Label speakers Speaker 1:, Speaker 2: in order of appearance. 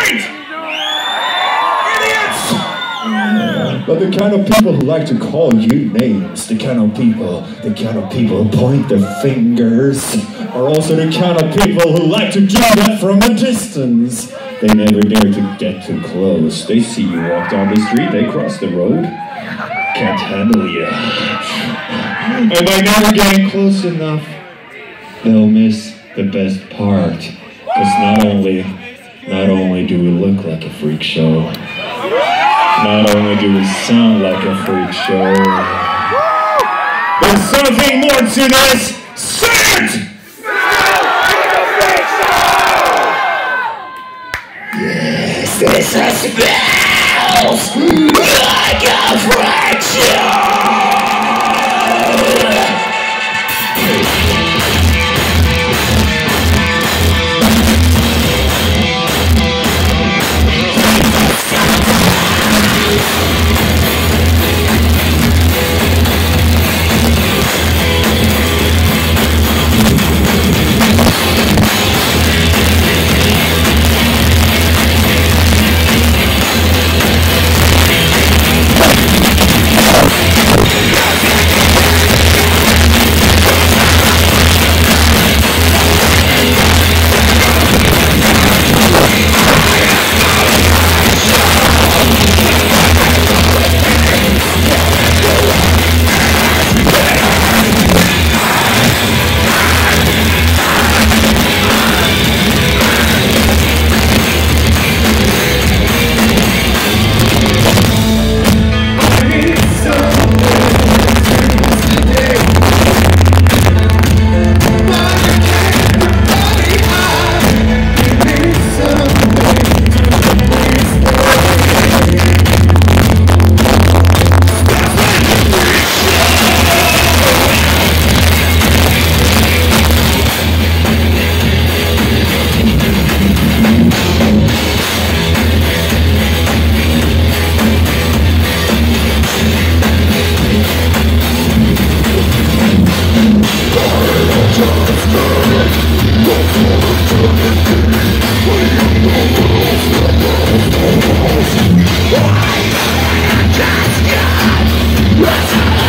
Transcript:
Speaker 1: But the kind of people who like to call you names, the kind of people who point their fingers, are also the kind of people who like to do that from a distance. They never dare to get too close. They see you walk down the street, they cross the road, can't handle you. And by never getting close enough, they'll miss the best part. Because not only do we look like a freak show, not only do we sound like a freak show, there's something more to this. Say it! Yes, this smells like a freak show! Let's go!